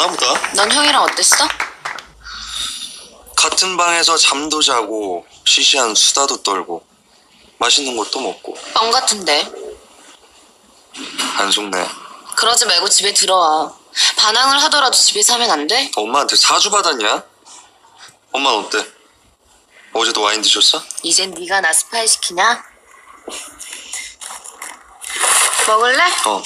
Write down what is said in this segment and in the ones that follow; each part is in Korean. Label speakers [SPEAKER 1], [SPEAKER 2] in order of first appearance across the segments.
[SPEAKER 1] 좋나 보다.
[SPEAKER 2] 넌 형이랑 어땠어?
[SPEAKER 1] 같은 방에서 잠도 자고 시시한 수다도 떨고 맛있는 것도 먹고.
[SPEAKER 2] 뻥 같은데.
[SPEAKER 1] 안 속네.
[SPEAKER 2] 그러지 말고 집에 들어와. 반항을 하더라도 집에서 하면 안 돼?
[SPEAKER 1] 엄마한테 사주 받았냐? 엄마는 어때? 어제도 와인 드셨어?
[SPEAKER 2] 이젠 네가 나 스파이 시키냐? 먹을래?
[SPEAKER 1] 어.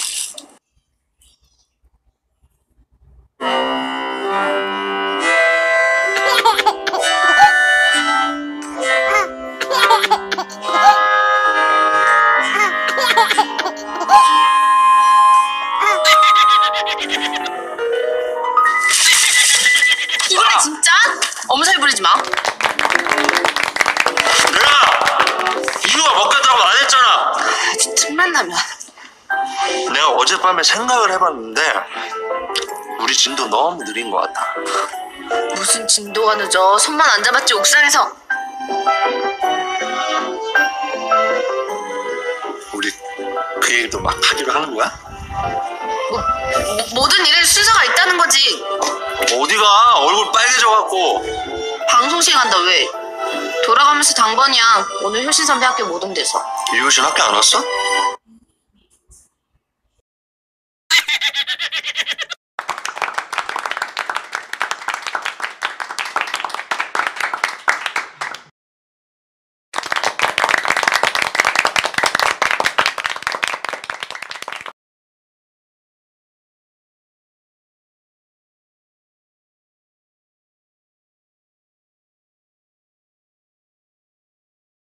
[SPEAKER 2] 이거야 진짜? 엄살 부리지 마.
[SPEAKER 1] 내가 이유가 먹겠다고 안 했잖아.
[SPEAKER 2] 아주 틈만 나면.
[SPEAKER 1] 내가 어젯밤에 생각을 해봤는데 우리 진도 너무 느린 것 같아.
[SPEAKER 2] 무슨 진도가 늦어. 손만 안 잡았지 옥상에서.
[SPEAKER 1] 우리 그 얘기도 막 하기로 하는 거야?
[SPEAKER 2] 모든 일에 순서가 있다는 거지.
[SPEAKER 1] 어디가 얼굴 빨개져갖고.
[SPEAKER 2] 방송 시간다 왜? 돌아가면서 당번이야. 오늘 효신 선배 학교 못 온대서.
[SPEAKER 1] 이효신 학교 안 왔어?